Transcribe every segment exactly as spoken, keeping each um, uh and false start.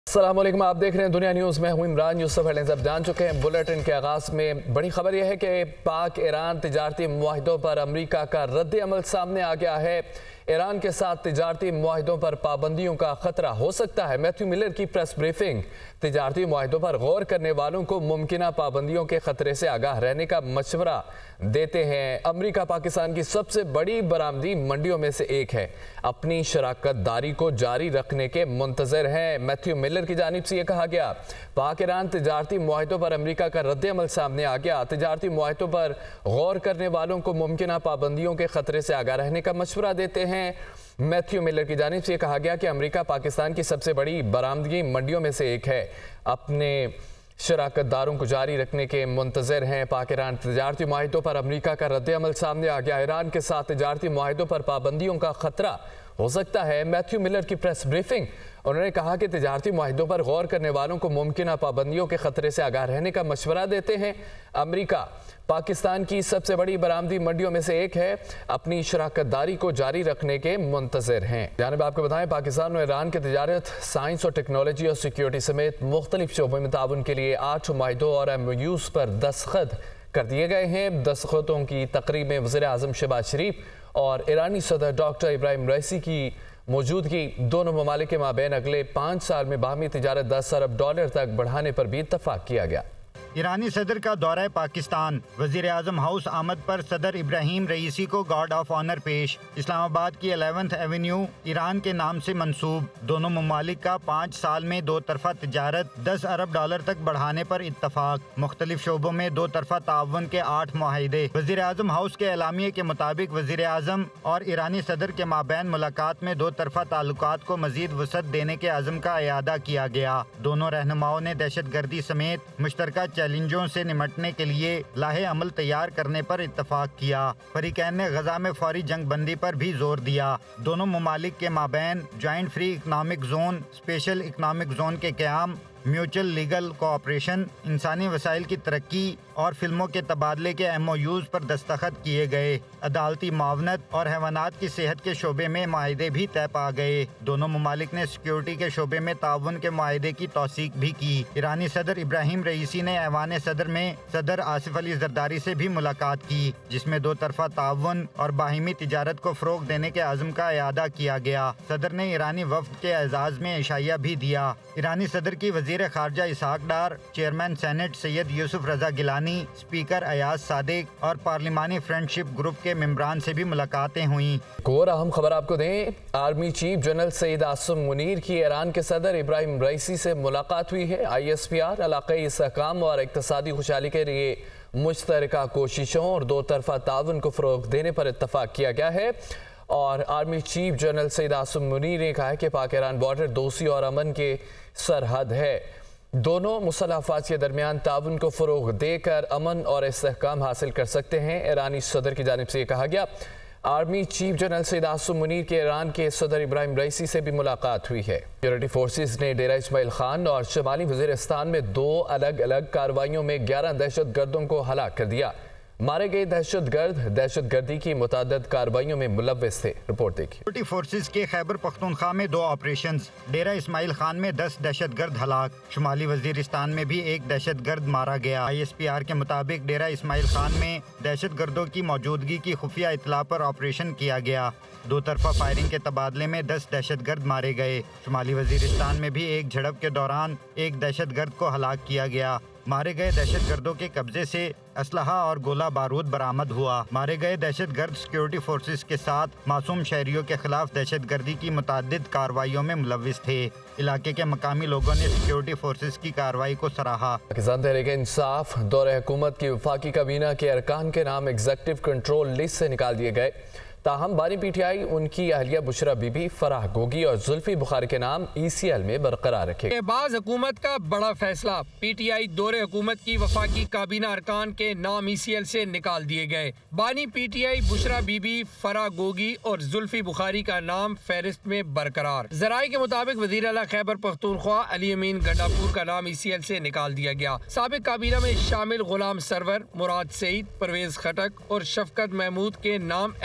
अस्सलाम वालेकुम, आप देख रहे हैं दुनिया न्यूज़ में हूं इमरान यूसुफ। हेडलाइंस आप जान चुके हैं। बुलेटिन के आगाज़ में बड़ी खबर यह है कि पाक ईरान तिजारती मुआहिदों पर अमरीका का रद्द अमल सामने आ गया है। ईरान के साथ तिजारती मुआहिदों पर पाबंदियों का खतरा हो सकता है। मैथ्यू मिलर की प्रेस ब्रीफिंग। तिजारती मुआहिदों पर गौर करने वालों को मुमकिन पाबंदियों के खतरे से आगाह रहने का मशवरा देते हैं। अमरीका पाकिस्तान की सबसे बड़ी बरामदी मंडियों में से एक है, अपनी शराकत दारी को जारी रखने के मुंतजर हैं। मैथ्यू मिलर की जानिब से यह कहा गया, पाक ईरान तिजारती मुआहिदों पर अमरीका का रद्द अमल सामने आ गया। तिजारती मुआहिदों पर गौर करने वालों को मुमकिन पाबंदियों के खतरे से आगाह रहने का मशवरा देते हैं। मैथ्यू मिलर की जानिब से कहा गया कि अमेरिका पाकिस्तान की सबसे बड़ी बरामदगी मंडियों में से एक है, अपने शराकत दारों को जारी रखने के मुंतजर हैं। पाक ईरान तिजारती मुआहिदों पर अमेरिका का रद्द अमल सामने आ गया। ईरान के साथ तिजारती मुआहिदों पर पाबंदियों का खतरा हो सकता है। मैथ्यू मिलर की प्रेस ब्रीफिंग। उन्होंने कहा कि तिजारती मुआहिदों पर गौर करने वालों को मुमकिन पाबंदियों के खतरे से आगाह रहने का मशवरा देते हैं। अमेरिका पाकिस्तान की सबसे बड़ी बरामदी मंडियों में से एक है, अपनी शराकत दारी को जारी रखने के मुंतजर हैं। जानब आपको बताएं, पाकिस्तान और ईरान की तिजारत, साइंस और टेक्नोलॉजी और सिक्योरिटी समेत मुख्तलिफ शोबों में ताउन के लिए आठ माहिदों और एम ओ यूज़ पर दस्तखत कर दिए गए हैं। दस्तखतों की तकरीब में वज़ीर आज़म शहबाज शरीफ और ईरानी सदर डॉक्टर इब्राहिम रईसी की मौजूदगी दोनों ममालिक के माबैन अगले पाँच साल में बाहमी तिजारत दस अरब डॉलर तक बढ़ाने पर भी इत्तफाक किया गया। ईरानी सदर का दौरा पाकिस्तान, वज़ीर आज़म हाउस आमद पर सदर इब्राहिम रईसी को गार्ड ऑफ ऑनर पेश। इस्लामाबाद की एलेवेंथ एवेन्यू ईरान के नाम से मंसूब। दोनों ममालिक का पाँच साल में दो तरफा तिजारत दस अरब डॉलर तक बढ़ाने पर इत्तफाक। मुख्तलिफ शोबों में दो तरफा ताउन के आठ मुआहिदे। वज़ीर आज़म हाउस के एलामिये के मुताबिक वज़ीर आज़म और ईरानी सदर के माबैन मुलाकात में दो तरफा ताल्लुकात को मजीद वसअत देने के अज़म का इयादा किया गया। दोनों रहनुमाओं ने दहशत गर्दी समेत मुश्तरका चैलेंजों से निमटने के लिए लाहे अमल तैयार करने पर इत्तफाक किया। फरीकैन ने गजा में फौरी जंग बंदी पर भी जोर दिया। दोनों ममालिक के माबैन joint free economic zone, special economic zone के क़याम, म्यूचुअल लीगल कोऑपरेशन, इंसानी वसाइल की तरक्की और फिल्मों के तबादले के एम ओ यूज़ पर दस्तखत किए गए। अदालती मावनत और हैवानात की सेहत के शोबे में माहिदे भी तय पा गए। दोनों ममालिक ने सिक्योरिटी के शोबे में ताउन के माहिदे की तौसीक भी की। ईरानी सदर इब्राहिम रईसी ने ऐवान सदर में सदर आसिफ अली जरदारी से भी मुलाकात की, जिसमें दो तरफा ताउन और बाहिमी तिजारत को फ़रोग देने के आज़म का इयादा किया गया। सदर ने ईरानी वफ्द के एजाज़ में इशाया भी दिया। ईरानी सदर की वज़ीर खारजा Ishaq Dar, chairman senate Syed Yusuf Raza Gilani, speaker Ayaz Sadiq और पार्लिमानी फ्रेंडशिप ग्रुप के मेंबरान से भी मुलाकातें हुई। एक और अहम खबर आपको दें, army chief general Saeed Asim Munir की ईरान के सदर इब्राहिम रईसी से मुलाकात हुई है। आई एस पी आर इलाक़ाई इस्तेहकाम और इक़्तिसादी खुशहाली के लिए मुश्तरका कोशिशों और दो तरफा ताउन को फ़रोग़ देने पर इत्तफाक किया गया है। और army chief general Saeed Asim Munir ने कहा है कि पाक ईरान बॉर्डर दोस्ती और अमन के सरहद है। दोनों मुसल्लह अफ़वाज के दरमियान ताउन को फ़रोग़ देकर अमन और इस्तेहकाम हासिल कर सकते हैं। ईरानी सदर की जानिब से ये कहा गया। Army chief general Saeed Asim Munir के ईरान के सदर इब्राहिम रईसी से भी मुलाकात हुई है। सिक्योरिटी फोर्सेज ने डेरा इस्माइल खान और शुमाली वज़ीरिस्तान में दो अलग अलग कार्रवाइयों में ग्यारह दहशत गर्दों को हलाक कर दिया। मारे गए दहशत गर्द दहशत गर्दी की मुतादद कार्रवाइयों में मुलव्वस थे। रिपोर्ट देखिए। सिक्योरिटी फोर्सेज के खैबर पख्तूनख्वा में दो ऑपरेशन, डेरा इस्माइल खान में दस दहशत गर्द हलाक, शुमाली वजीरिस्तान में भी एक दहशत गर्द मारा गया। आई एस पी आर के मुताबिक डेरा इस्माइल खान में दहशत गर्दों की मौजूदगी की खुफिया इतला पर ऑपरेशन किया गया। दो तरफा फायरिंग के तबादले में दस दहशत गर्द मारे गए। शुमाली वजीरिस्तान में भी एक झड़प के दौरान एक दहशत गर्द को हलाक किया गया। मारे गए दहशत गर्दों के कब्जे से असलहा और गोला बारूद बरामद हुआ। मारे गए दहशत गर्द सिक्योरिटी फोर्सेज के साथ मासूम शहरियों के खिलाफ दहशत गर्दी की मुतादिद कार्रवाइयों में मुलव्विस थे। इलाके के मकामी लोगों ने सिक्योरिटी फोर्सेज की कार्रवाई को सराहा। पाकिस्तान तहरीक इंसाफ दौरे हुकूमत की वफाकी काबीना के अरकान के नाम एग्जीक्यूटिव कंट्रोल लिस्ट से निकाल दिए गए। ताहम बानी पी टी आई उनकी अहलिया बुशरा बीबी, फराह गोगी और जुल्फी बुखारी के नाम ई सी एल में बरकरार रखे। बाज़ हुकूमत का बड़ा फैसला, पी टी आई दौरे हुकूमत की वफाकी काबीना अरकान के नाम ई सी एल से निकाल दिए गए। बानी P T I Bushra Bibi, Farah Gogi और जुल्फी बुखारी का नाम फहरिस्त में बरकरार। जराये के मुताबिक वज़ीर आला खैबर पख्तूनख्वा अली अमीन गंडापुर का नाम ई सी एल से निकाल दिया गया। साबिक काबीना में शामिल गुलाम सरवर, मुराद सईद, परवेज खटक और शफकत महमूद के नाम एग्जिट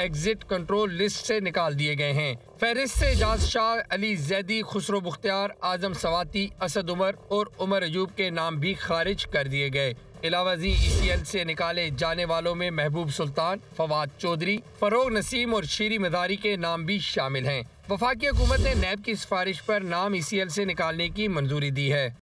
कंट्रोल लिस्ट से निकाल दिए गए हैं। फहरिस्त से एजाज शाह, अली जैदी, खुसरो मुख्तियार, आजम सवाती, असद उमर और उमर अयूब के नाम भी खारिज कर दिए गए। इलावाजी ई सी एल से निकाले जाने वालों में महबूब सुल्तान, फवाद चौधरी, फरोग नसीम और शीरी मदारी के नाम भी शामिल हैं। वफाकी हुकूमत ने नैब की सिफारिश पर नाम ई सी एल से निकालने की मंजूरी दी है।